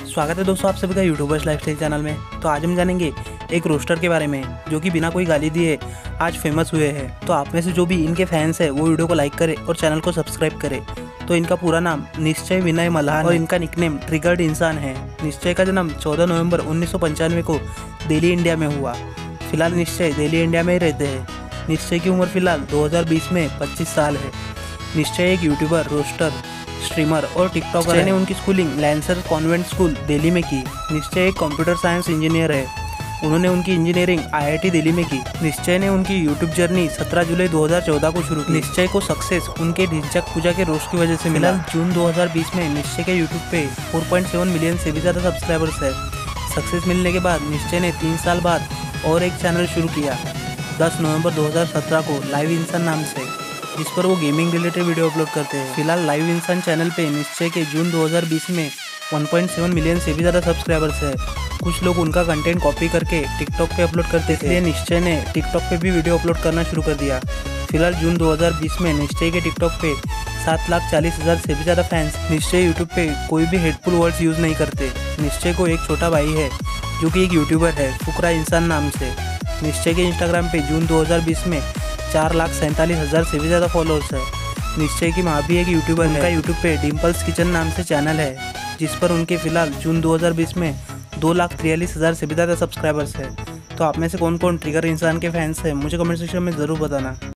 स्वागत है दोस्तों आप सभी का यूट्यूबर्स लाइफस्टाइल चैनल में। तो आज हम जानेंगे एक रोस्टर के बारे में जो कि बिना कोई गाली दिए आज फेमस हुए हैं। तो आप में से जो भी इनके फैंस है वो वीडियो को लाइक करे और चैनल को सब्सक्राइब करे। तो इनका पूरा नाम निश्चय विनय मल्हान और इनका निकनेम ट्रिगर्ड इंसान है। निश्चय का जन्म 14 नवंबर 1995 को दिल्ली इंडिया में हुआ। फिलहाल निश्चय दिल्ली इंडिया में ही रहते हैं। निश्चय की उम्र फिलहाल 2020 में 25 साल है। निश्चय एक यूट्यूबर, रोस्टर, स्ट्रीमर और टिकटॉकर ने उनकी schooling Lancer convent school Delhi में की। निश्चय एक कंप्यूटर साइंस इंजीनियर है। उन्होंने उनकी इंजीनियरिंग IIT दिल्ली में की। निश्चय ने उनकी यूट्यूब जर्नी 17 जुलाई 2014 को शुरू की। निश्चय को सक्सेस उनके ढिंचक पूजा के रोस्ट की वजह से मिला। जून 2020 में निश्चय के यूट्यूब पे 4.7 मिलियन से भी ज़्यादा सब्सक्राइबर्स है। सक्सेस मिलने के बाद निश्चय ने 3 साल बाद और एक चैनल शुरू किया 10 नवंबर 2017 को लाइव इंसान नाम से, जिस पर वो गेमिंग रिलेटेड वीडियो अपलोड करते हैं। फिलहाल लाइव इंसान चैनल पे निश्चय के जून 2020 में 1.7 मिलियन से भी ज़्यादा सब्सक्राइबर्स है। कुछ लोग उनका कंटेंट कॉपी करके टिकटॉक पे अपलोड करते थे, इसलिए निश्चय ने टिकटॉक पे भी वीडियो अपलोड करना शुरू कर दिया। फिलहाल जून 2020 में निश्चय के टिकटॉक पे 7,40,000 से भी ज़्यादा फैंस। निश्चय यूट्यूब पे कोई भी हेटफुल वर्ड्स यूज़ नहीं करते। निश्चय को एक छोटा भाई है जो कि एक यूट्यूबर है, फुकरा इंसान नाम से। निश्चय के इंस्टाग्राम पे जून 2020 में 4,47,000 से भी ज़्यादा फॉलोअर्स है। निश्चय की माँ भी एक यूट्यूबर है। उनका यूट्यूब पे डिम्पल्स किचन नाम से चैनल है, जिस पर उनके फिलहाल जून 2020 में 2,43,000 से भी ज़्यादा सब्सक्राइबर्स है। तो आप में से कौन कौन ट्रिगर इंसान के फैंस हैं मुझे कमेंट सेक्शन में ज़रूर बताना।